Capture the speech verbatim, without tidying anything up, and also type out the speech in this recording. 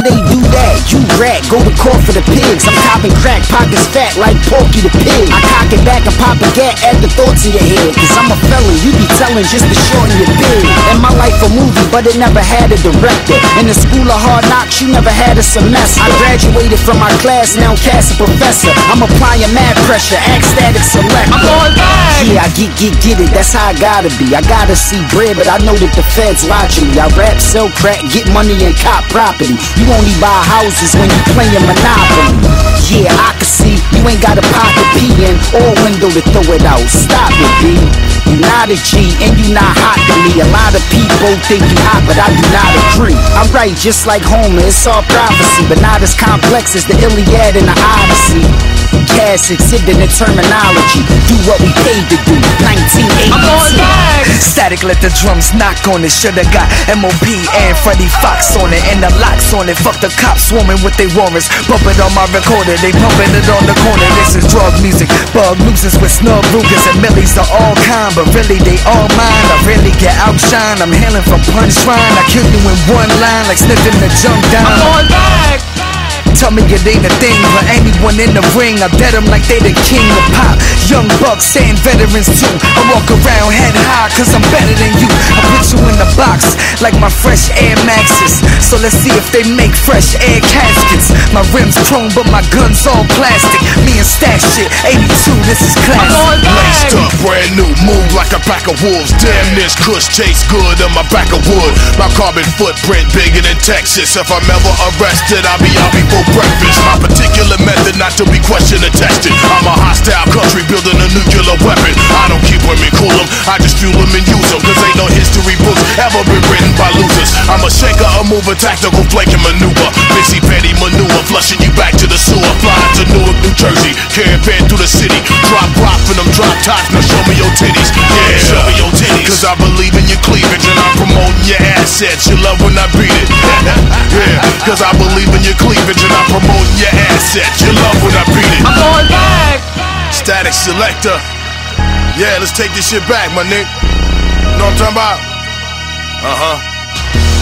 they do that? You rat, go to court for the pigs. I'm copping crack, pockets fat like Porky the Pig. I cock it back and pop a gat at the thoughts in your head. Cause I'm a felon, you be telling just to shorten your bid. And my life a movie, but it never had a director. In the school of hard knocks, you never had a semester. I graduated from my class, now cast a professor. I'm applying mad pressure, act static select. I'm going back. Yeah, I get, get, get it, that's how I gotta be. I gotta see bread, but I know that the feds watching me. I rap, sell crack, get money and cop property. You only buy houses when you playing Monopoly. Yeah, I can see you ain't got a pot to pee in or a window to throw it out. Stop it, B. You not a G and you not hot to me. A lot of people think you hot, but I do not agree. I write just like Homer, it's all prophecy, but not as complex as the Iliad and the Odyssey. Cash exhibiting terminology, do what we paid to do. nineteen eighty. I'm going back. Static, let the drums knock on it. Shoulda got M O P and Freddie Fox on it, and the locks on it. Fuck the cops swarming with they warrants. Bump it on my recorder, they pumping it on the corner. This is drug music, bug nuisance with snub Rugers and Millies are all kind, but really they all mine. I really get outshine. I'm hailing from punchline. I kill you in one line like sniffing the junk down. I'm going back. Tell me it ain't a thing, but anyone in the ring, I bet them like they the king of pop. Young bucks saying veterans too. I walk around head high cause I'm better than you. I put you in the box like my fresh Air Maxes. So let's see if they make fresh air caskets. My rims chrome but my guns all plastic. Me and Stash shit, eighty-two, this is classic. I'm going back. Laced up, brand new, move like a pack of wolves. Damn, this kush tastes good on my back of wood. My carbon footprint bigger than Texas. If I'm ever arrested, I'll be out before breakfast. My particular method not to be questioned or tested. I'm a hostile country building a nuclear weapon. I don't keep women cool them, I just fuel them and use them. Cause ain't no history books ever been written by losers. I'm a shaker, a mover, tactical flanking maneuver. Busy petty maneuver, flushing you back to the sewer. Flying to Newark, New Jersey, caravan through the city. Drop rock for them drop tops, now show me your titties. Yeah, show me your titties. Cause I believe in your cleavage and I'm promoting your assets. You love when I beat it. Yeah, cause I believe in your cleavage and I'm promoting your assets. You love when I beat it. I'm going back. Static Selector. Yeah, let's take this shit back, my nigga. Know what I'm talking about? Uh-huh.